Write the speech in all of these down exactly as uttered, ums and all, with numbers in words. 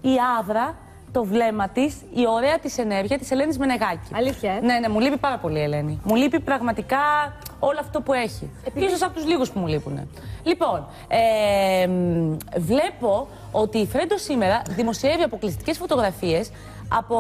η άδρα, το βλέμμα της, η ωραία της ενέργεια της Ελένης Μενεγάκη. Αλήθεια. Ναι, ναι, μου λείπει πάρα πολύ η Ελένη. Μου λείπει πραγματικά όλο αυτό που έχει. Επειδή... Ίσως από τους λίγους που μου λείπουν. Λοιπόν, ε, βλέπω ότι η Φρέντο σήμερα δημοσιεύει αποκλειστικές φωτογραφίες από,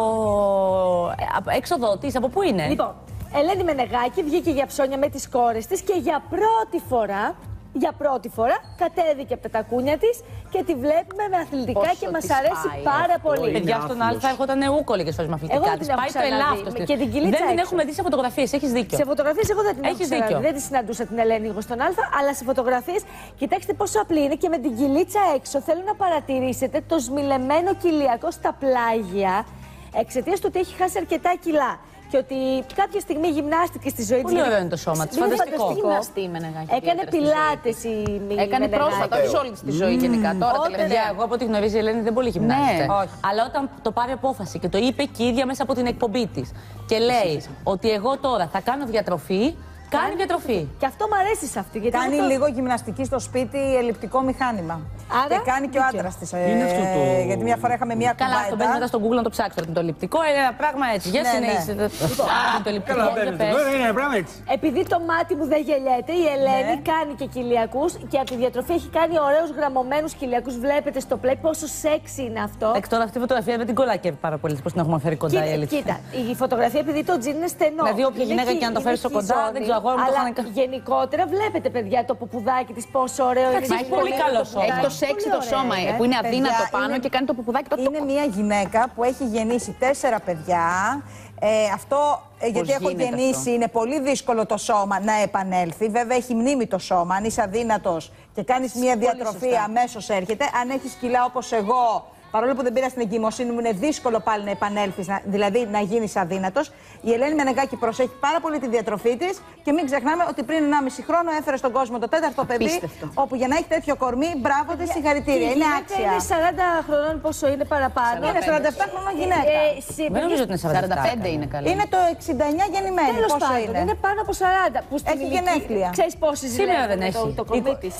από έξοδο της. Από πού είναι? Λοιπόν, Ελένη Μενεγάκη βγήκε για ψώνια με τις κόρες της και για πρώτη φορά, για πρώτη φορά κατέβηκε από τα τακούνια της και τη βλέπουμε με αθλητικά. Πόσο και μας αρέσει πάρα αυτό πολύ. Παιδιά, στον Α έρχονταν ούκο λίγες φορές με αθλητικά. Εγώ την έχω ξαναδεί. Και την κυλίτσα δεν την έξω. έχουμε δει σε φωτογραφίες, έχεις δίκιο. Σε φωτογραφίες εγώ δεν την έχεις έχω ξαναδεί. Δεν τη συναντούσα την Ελένη εγώ στον Α, αλλά σε φωτογραφίες κοιτάξτε πόσο απλή είναι και με την κυλίτσα έξω θέλω να παρατηρήσετε το σμιλεμένο κοιλιακό στα πλάγια εξαιτίας του ότι έχει χάσει αρκετά κιλά. Και ότι κάποια στιγμή γυμνάστηκε στη ζωή της. Πολύ ωραίο είναι το σώμα της. Φανταστικό. Γυμναστή η Μενεγάκη. Έκανε πιλάτες η Μενεγάκη. Έκανε πρόσφατα, όχι όλη τη ζωή γενικά. Τώρα τελευταία. Εγώ από ό,τι γνωρίζει η Ελένη δεν πολύ γυμνάζεται. Αλλά όταν το πάρει απόφαση και το είπε και η ίδια μέσα από την εκπομπή της και λέει ότι εγώ τώρα θα κάνω διατροφή. Κάνει διατροφή. Και αυτό μου αρέσει σε αυτή. Γιατί κάνει το... λίγο γυμναστική στο σπίτι, ελλειπτικό μηχάνημα. Άρα, και κάνει και ο άντρας της. Ε, είναι αυτό το... Γιατί μια φορά είχαμε μια κουβέντα. Καλά, το μπαίνει μετά στο Google να το ψάξετε. Το ellipτικό είναι ένα πράγμα έτσι. Για συνέχισε. Το ellipτικό. Είναι ένα πράγμα έτσι. Επειδή το μάτι μου δεν γελιέται, η Ελένη ναι. κάνει και κοιλιακούς και από τη διατροφή έχει κάνει ωραίους γραμμωμένους κοιλιακούς. Βλέπετε στο play πόσο σεξι είναι αυτό. Εντάξει, τώρα αυτή η φωτογραφία δεν την κολλάκευε πάρα πολύ. Πώς την έχουμε φέρει κοντά η αλήθεια. Κοίτα, η φωτογραφία επειδή το τζιν είναι στενό. Δηλαδή, όποια γυναίκα και αν το φέρει στο κοντά, δεν ξέρω εγώ. Γενικότερα βλέπετε, παιδιά, το ποπουδάκι της πόσο ωραίο είναι. Έχει πολύ καλό σώμα. Έχει το σεξι το σώμα που είναι αδύνατο πάνω και κάνει το ποπουδάκι το Είναι μια γυναίκα που έχει γεννήσει τέσσερα παιδιά. Ε, αυτό, γιατί έχω γεννήσει, αυτό. Είναι πολύ δύσκολο το σώμα να επανέλθει. Βέβαια, έχει μνήμη το σώμα. Αν είσαι αδύνατος και κάνεις μια διατροφή, αμέσως έρχεται. Αν έχεις κιλά όπως εγώ. Παρόλο που δεν πήρα στην εγκυμοσύνη μου, είναι δύσκολο πάλι να επανέλθεις, δηλαδή να γίνεις αδύνατος. Η Ελένη Μενεγάκη προσέχει πάρα πολύ τη διατροφή της και μην ξεχνάμε ότι πριν ενάμιση χρόνο έφερε στον κόσμο το τέταρτο παιδί. Πίστευτο. Όπου για να έχει τέτοιο κορμί, μπράβο της, συγχαρητήρια. Είναι άξια. Είναι σαράντα χρονών, πόσο είναι παραπάνω. Είναι σαράντα επτά χρονών γυναίκα. Ε, δεν νομίζω ότι είναι σαράντα πέντε είναι καλή. Είναι το εξήντα εννιά γεννημένη. Τέλος πάντων, είναι πάνω από σαράντα. Έχει γενέθλια. Ξέρεις πόσοι σήμερα δεν έχει. Το κορμί της.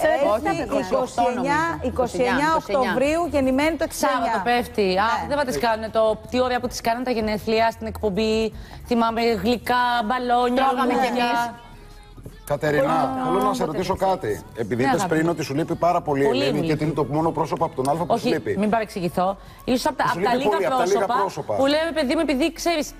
είκοσι εννιά Οκτωβρίου γεννημένη το εξήντα εννιά. Το πέφτει. Ναι. Α, δεν θα τις κάνουν το τι ωραία που τις κάνουν τα γενέθλια στην εκπομπή. Θυμάμαι γλυκά, μπαλόνια, τρώγαμε κι εμείς. Κατερίνα, θέλω να σε ρωτήσω κάτι. Επειδή είπες πριν ότι σου λείπει πάρα πολύ η Ελένη και είναι το μόνο πρόσωπο από τον Α που σου λείπει. Μην παρεξηγηθώ. Ίσως από τα λίγα πρόσωπα που λέμε, παιδί μου, επειδή ξέρεις.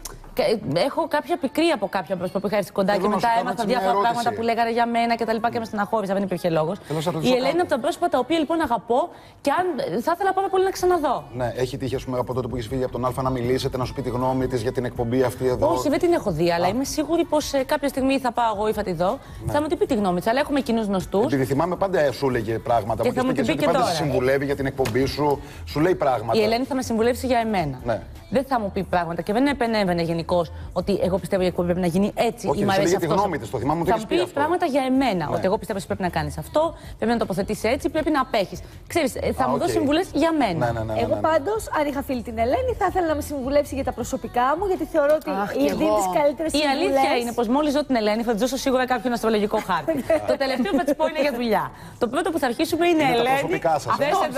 Έχω κάποια πικρία από κάποια πρόσωπα που είχα έρθει κοντά και μετά έμαθα διάφορα πράγματα που λέγανε για μένα και τα λοιπά και με στεναχώρησα, δεν υπήρχε λόγος. Η Ελένη είναι από τα πρόσωπα τα οποία λοιπόν αγαπώ και αν θα ήθελα πάρα πολύ να ξαναδώ. Ναι, έχει τύχει ας πούμε, από τότε που έχει φύγει από τον Α να μιλήσετε, να σου πει τη γνώμη της για την εκπομπή αυτή εδώ. Όχι, δεν την έχω δει, αλλά είμαι σίγουρη πως ε, κάποια στιγμή θα πάω εγώ ή θα τη δω. Ναι. Θα μου την πει τη γνώμη της, αλλά έχουμε κοινούς γνωστούς. Επειδή θυμάμαι πάντα σου έλεγε πράγματα και θα μου την πει και πάντα τώρα. σε συμβουλεύει για την εκπομπή σου, σου λέει πράγματα. Η Ελένη θα με συμβουλεύσει για εμένα. Ναι. Δεν θα μου πει πράγματα και δεν επενέβαινε γενικώς ότι εγώ πιστεύω η εκπομπή πρέπει να γίνει έτσι όχι, ή μου αρέσει αυτό. Τη γνώμη της, το θυμάμαι ότι θα μου πει αυτό. πράγματα για εμένα. Ναι. Ότι εγώ πιστεύω ότι πρέπει να κάνεις αυτό, πρέπει να τοποθετήσεις έτσι, πρέπει να απέχεις. Ξέρεις, θα Α, μου okay. δώσει συμβουλές για μένα. Ναι, ναι, ναι, ναι, ναι. Εγώ πάντως, αν είχα φίλη την Ελένη, θα ήθελα να με συμβουλεύσει για τα προσωπικά μου, γιατί θεωρώ ότι δίνει τις καλύτερες συμβουλές. Η αλήθεια είναι πως μόλις δω την Ελένη θα της δώσω σίγουρα κάποιον αστρολογικό χάρτη. Το τελευταίο που θα της πω είναι για δουλειά. Το πρώτο που θα αρχίσουμε είναι είναι Ελένη. Προσωπικά σας.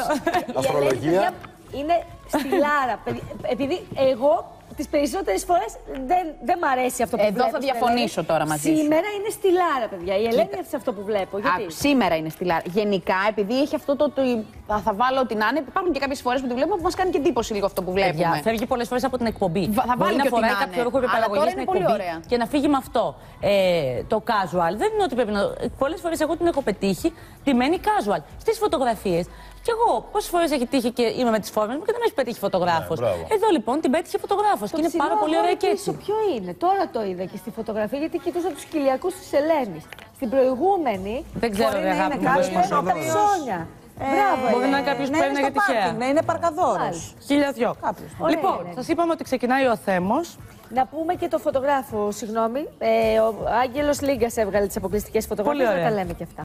Αστρολογία. Είναι στυλάρα. Επειδή εγώ τις περισσότερες φορές δεν, δεν μ' αρέσει αυτό που Εδώ βλέπω. Εδώ θα διαφωνήσω τώρα μαζί σου. Σήμερα είναι στυλάρα, παιδιά. Η Ελένη είναι αυτό που βλέπω. Γιατί? Α, σήμερα είναι στυλάρα. Γενικά, επειδή έχει αυτό το. το θα, θα βάλω την Άννη, υπάρχουν και κάποιες φορές που τη βλέπουμε που μας κάνει και εντύπωση λίγο αυτό που βλέπουμε. Παιδιά, φεύγει πολλές φορές από την εκπομπή. Βα, θα Μπορεί βάλει να και φοράει κάποιο ρούχο επιπαραγωγή στην εκπομπή και να φύγει με αυτό. Ε, το casual δεν είναι ότι πρέπει να. Πολλές φορές εγώ την έχω πετύχει ντυμένη casual. Στις φωτογραφίες. Και εγώ πόσες φορές έχει τύχει και είμαι με τις φόρμες μου και δεν με έχει πετύχει φωτογράφος. Ναι, εδώ λοιπόν την πέτυχε φωτογράφος και είναι πάρα πολύ ωραία και έτσι. Ποιο είναι, τώρα το είδα και στη φωτογραφία γιατί κοιτούσα τους κοιλιακούς της Ελένης. Στην προηγούμενη. Δεν ξέρω, μπορεί ρε, να είναι κάποιος από τα ψώνια. Μπράβο, μπορεί να είναι κάποιος που παίρνει για τυχαία. Να είναι παρκαδόρος. Χίλια δυο. Λοιπόν, σας είπαμε ότι ξεκινάει ο Θέμος. Να πούμε και το φωτογράφο, συγγνώμη. Ε, ο Άγγελος Λίγκας έβγαλε τις αποκλειστικές φωτογραφίες, να τα λέμε και αυτά.